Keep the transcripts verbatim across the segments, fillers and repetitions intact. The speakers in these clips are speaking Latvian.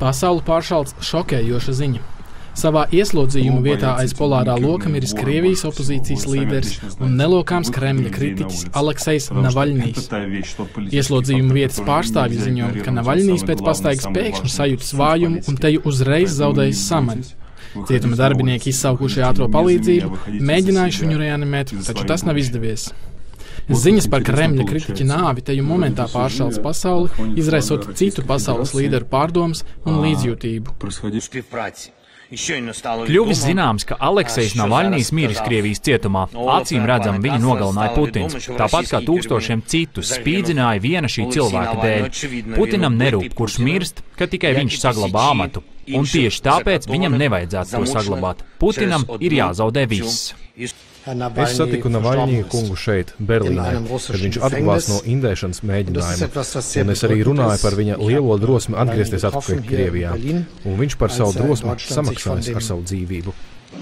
Pasauli pāršalts šokējoša ziņa. Savā ieslodzījuma vietā aiz polārā loka miris Krievijas opozīcijas līderis un nelokāms Kremļa kritiķis Aleksejs Navaļnijs. Ieslodzījuma vietas pārstāvji ziņo, ka Navaļnijs pēc pastaigas pēkšņi sajūtas vājumu un teju uzreiz zaudējis samaņu. Cietuma darbinieki izsaukuši ātro palīdzību, mēģinājuši viņu reanimēt, taču tas nav izdevies. Ziņas par Kremļa kritiķa nāvi teju momentā pāršalts pasauli, izraisot citu pasaules līderu pārdomas un līdzjūtību. Kļuvis zināms, ka Aleksejs Navaļnijs miris Krievijas cietumā. Acīm redzam, viņu nogalināja Putins. Tāpat kā tūkstošiem citus spīdzināja viena šī cilvēka dēļ. Putinam nerūp, kurš mirst, ka tikai viņš saglabā amatu. Un tieši tāpēc viņam nevajadzētu to saglabāt. Putinam ir jāzaudē viss. Es satiku Navaļniju kungu šeit, Berlīnē, kad viņš atguvās no indēšanas mēģinājuma, un es arī runāju par viņa lielo drosmi atgriezties atpakaļ Krievijā, un viņš par savu drosmi samaksājas ar savu dzīvību.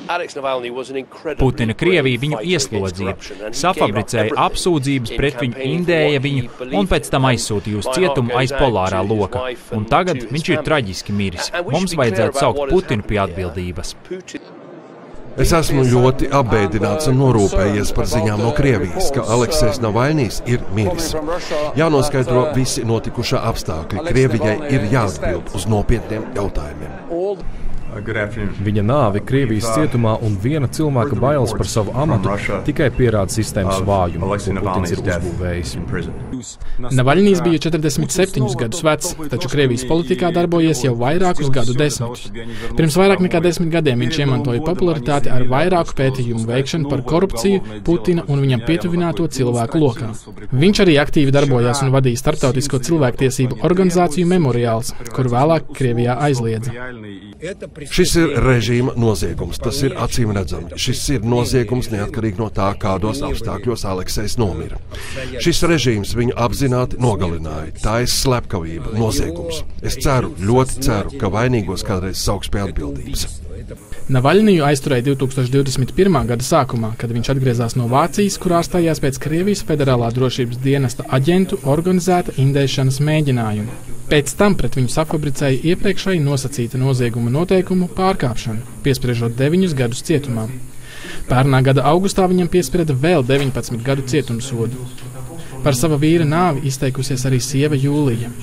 Putina Krievija viņu ieslodzīja, safabricēja apsūdzības pret viņu, indēja viņu un pēc tam aizsūtīja uz cietumu aiz polārā loka. Un tagad viņš ir traģiski miris. Mums vajadzētu saukt Putinu pie atbildības. Es esmu ļoti apbēdināts un norūpējies par ziņām no Krievijas, ka Aleksejs Navaļnijs ir miris. Jānoskaidro visi notikušā apstākļi. Krievijai ir jāatbild uz nopietniem jautājumiem. Viņa nāve Krievijas cietumā un viena cilvēka bailes par savu amatu tikai pierāda sistēmas vājumu, ko Putins ir uzbūvējis. Navaļnijs bija četrdesmit septiņus gadus vecs, taču Krievijas politikā darbojies jau vairākus gadu desmitus. Pirms vairāk nekā desmit gadiem viņš iemantoja popularitāti ar vairāku pētījumu veikšanu par korupciju Putina un viņam pietuvināto cilvēku lokā. Viņš arī aktīvi darbojās un vadīja starptautisko cilvēktiesību organizāciju Memoriāls, kur vēlāk Krievijā aizliedza. Šis ir režīma noziegums, tas ir acīm redzami. Šis ir noziegums neatkarīgi no tā, kādos apstākļos Aleksejs nomira. Šis režīms viņu apzināti nogalināja. Tā ir slepkavība, noziegums. Es ceru, ļoti ceru, ka vainīgos kādreiz sauks pie atbildības. Navaļniju aizturēja divi tūkstoši divdesmit pirmā gada sākumā, kad viņš atgriezās no Vācijas, kur ārstējās pēc Krievijas federālā drošības dienesta aģentu organizēta indēšanas mēģinājuma. Pēc tam pret viņu safabricēja iepriekšēji nosacīta nozieguma noteikumu pārkāpšanu, piespriežot deviņus gadus cietumā. Pērnā gada augustā viņam piesprieda vēl deviņpadsmit gadu cietumsodu. Par sava vīra nāvi izteikusies arī sieva Jūlija.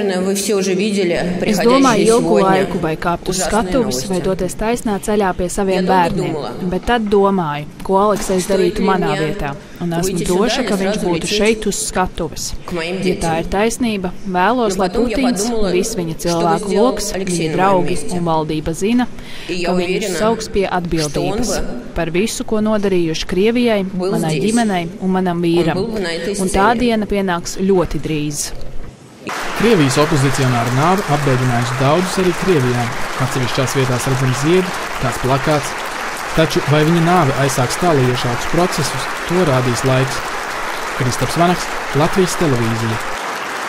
Es domāju ilgu laiku, vai kāpt uz skatuves, vai doties taisnā ceļā pie saviem bērniem. Bet tad domāju, ko Aleksejs darītu manā vietā. Un esmu droša, ka viņš būtu šeit uz skatuves. Ja tā ir taisnība, vēlos, lai Putins, viss viņa cilvēku loks, viņa draugi un valdība zina, ka viņus sauks pie atbildības par visu, ko nodarījuši Krievijai, manai ģimenei un manam vīram. Un tā diena pienāks ļoti drīz. Krievijas opozicionāra nāve apbēdinājusi daudzus arī Krievijā. Atsevišķās vietās redzam ziedu, kāds plakāts. Taču vai viņa nāve aizsāks tālējošākus procesus, to rādīs laiks. Kristaps Vanaks, Latvijas televīzija.